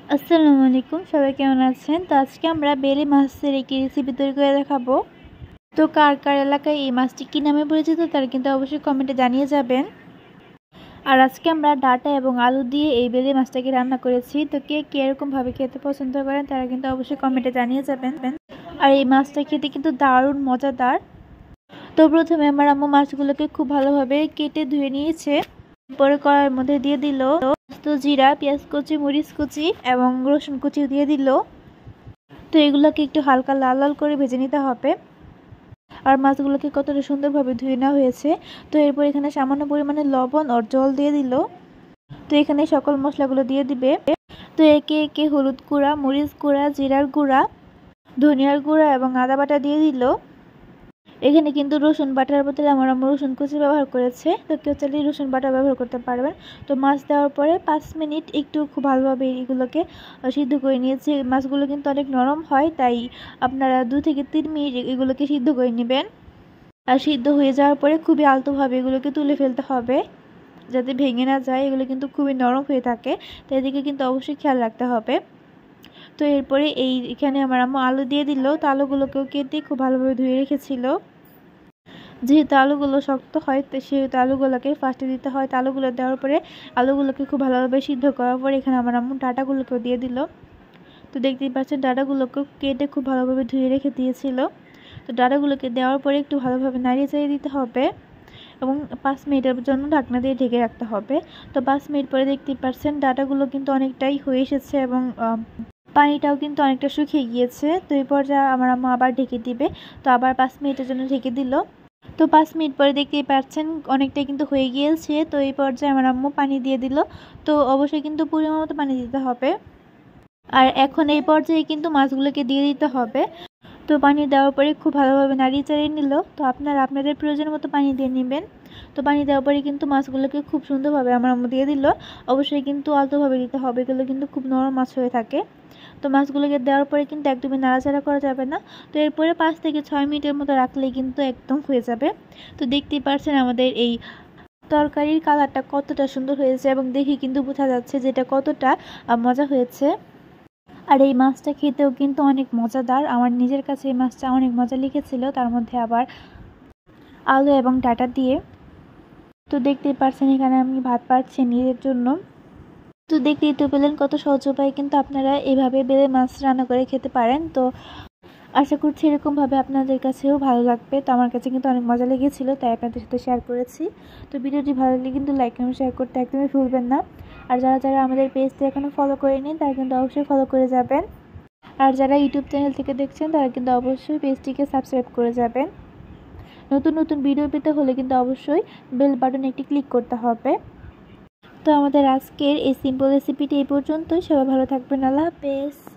আসসালামু আলাইকুম, সবাই কেমন আছেন? তো আজকে আমরা বেলে মাছের একটি রেসিপি তৈরি করে দেখাবো। তো কার কার এলাকায় এই মাছটি কী নামে পরিচিত তারা কিন্তু অবশ্যই কমেন্টে জানিয়ে যাবেন। আর আজকে আমরা ডাঁটা এবং আলু দিয়ে এই বেলে মাছটাকে রান্না করেছি। তো কে কীরকমভাবে খেতে পছন্দ করেন তারা কিন্তু অবশ্যই কমেন্টে জানিয়ে যাবেন। আর এই মাছটা খেতে কিন্তু দারুণ মজাদার। তো প্রথমে আমার আম্মু মাছগুলোকে খুব ভালোভাবে কেটে ধুয়ে নিয়েছে। পরে কড়াইয়ের মধ্যে দিয়ে দিল তো জিরা, পেঁয়াজ কুচি, মরিচ কুচি এবং রসুন কুচি দিয়ে দিল। তো এগুলোকে একটু হালকা লাল লাল করে ভেজে নিতে হবে। আর মাছগুলোকে কতটা সুন্দরভাবে ধুয়ে নেওয়া হয়েছে। তো এরপর এখানে সামান্য পরিমাণে লবণ আর জল দিয়ে দিল। তো এখানে সকল মশলাগুলো দিয়ে দিবে। তো একে একে হলুদ গুঁড়া, মরিচ গুঁড়া, জিরার গুঁড়া, ধনিয়ার গুঁড়া এবং আদা বাটা দিয়ে দিল। এখানে কিন্তু রসুন বাটার বদলে আমার আম্মু রসুন কুচি ব্যবহার করেছে। তো কেউ চাইলে রসুন বাটা ব্যবহার করতে পারবেন। তো মাছ দেওয়ার পরে 5 মিনিট একটু খুব ভালোভাবে এগুলোকে সিদ্ধ করে নিয়েছি। মাছগুলো কিন্তু অনেক নরম হয়, তাই আপনারা 2 থেকে 3 মিনিট এগুলোকে সিদ্ধ করে নেবেন। আর সিদ্ধ হয়ে যাওয়ার পরে খুবই আলতোভাবে এগুলোকে তুলে ফেলতে হবে, যাতে ভেঙে না যায়। এগুলো কিন্তু খুবই নরম হয়ে থাকে, তাই এদিকে কিন্তু অবশ্যই খেয়াল রাখতে হবে। তো এরপরে এখানে আমার আম্মু আলু দিয়ে দিল। তো আলুগুলোকেও কেটে খুব ভালোভাবে ধুয়ে রেখেছিল। যেহেতু আলুগুলো শক্ত হয় তো সেহেতু আলুগুলোকে ফার্স্টে দিতে হয়। তো আলুগুলো দেওয়ার পরে আলুগুলোকে খুব ভালোভাবে সিদ্ধ করার পরে এখানে আমার আম্মু ডাঁটাগুলোকেও দিয়ে দিল। তো দেখতেই পাচ্ছেন ডাঁটাগুলোকে কেটে খুব ভালোভাবে ধুয়ে রেখে দিয়েছিল। তো ডাঁটাগুলোকে দেওয়ার পরে একটু ভালোভাবে নাড়িয়ে চাড়িয়ে দিতে হবে এবং 5 মিনিটের জন্য ঢাকনা দিয়ে ঢেকে রাখতে হবে। তো 5 মিনিট পরে দেখতেই পাচ্ছেন ডাঁটাগুলো কিন্তু অনেকটাই হয়ে এসেছে এবং পানিটাও কিন্তু অনেকটা শুকিয়ে গিয়েছে। তো এই পর্যায়ে আমার আম্মু আবার ঢেকে দিবে। তো আবার 5 মিনিটের জন্য ঢেকে দিল। তো 5 মিনিট পরে দেখতেই পাচ্ছেন অনেকটাই কিন্তু হয়ে গিয়েছে। তো এই পর্যায়ে আমার আম্মু পানি দিয়ে দিল। তো অবশ্যই কিন্তু পরিমাণ মতো পানি দিতে হবে। আর এখন এই পর্যায়ে কিন্তু মাছগুলোকে দিয়ে দিতে হবে। তো পানি দেওয়ার পরে খুব ভালোভাবে নাড়িয়ে চাড়িয়ে নিল। তো আপনারা আপনাদের প্রয়োজন মতো পানি দিয়ে নেবেন। তো পানি দেওয়ার পরে কিন্তু মাছগুলোকে খুব সুন্দরভাবে আমার আম্মু দিয়ে দিল। অবশ্যই কিন্তু আলতোভাবে দিতে হবে, এগুলো কিন্তু খুব নরম মাছ হয়ে থাকে। তো মাছগুলোকে দেওয়ার পরে কিন্তু একদমই নাড়াচাড়া করা যাবে না। তো এরপরে 5 থেকে 6 মিনিটের মতো রাখলেই কিন্তু একদম হয়ে যাবে। তো দেখতেই পাচ্ছেন আমাদের এই তরকারির কালারটা কতটা সুন্দর হয়েছে এবং দেখে কিন্তু বোঝা যাচ্ছে যে এটা কতটা মজা হয়েছে। আর এই মাছটা খেতেও কিন্তু অনেক মজাদার। আমার নিজের কাছে এই মাছটা অনেক মজা লেগেছিল, তার মধ্যে আবার আলু এবং ডাঁটা দিয়ে। তো দেখতেই পাচ্ছেন এখানে আমি ভাত পাচ্ছি নিজের জন্য। তো দেখতেই তো পেলেন কত সহজ উপায়ে কিন্তু আপনারা এভাবে বেলে মাছ রান্না করে খেতে পারেন। তো আশা করছি এরকমভাবে আপনাদের কাছেও ভালো লাগবে। তো আমার কাছে কিন্তু অনেক মজা লেগেছিল, তাই আপনাদের সাথে শেয়ার করেছি। তো ভিডিওটি ভালো লাগলে কিন্তু লাইক এবং শেয়ার করতে একদমই ভুলবেন না। আর যারা যারা আমাদের পেজটি এখনও ফলো করেনি তারা কিন্তু অবশ্যই ফলো করে যাবেন। আর যারা ইউটিউব চ্যানেল থেকে দেখছেন তারা কিন্তু অবশ্যই পেজটিকে সাবস্ক্রাইব করে যাবেন। নতুন নতুন ভিডিও পেতে হলে কিন্তু অবশ্যই বেল বাটনে একটি ক্লিক করতে হবে। তো আমাদের আজকের এই সিম্পল রেসিপিটি এই পর্যন্তই। সবাই ভালো থাকবেন। আল্লাহ হাফেজ।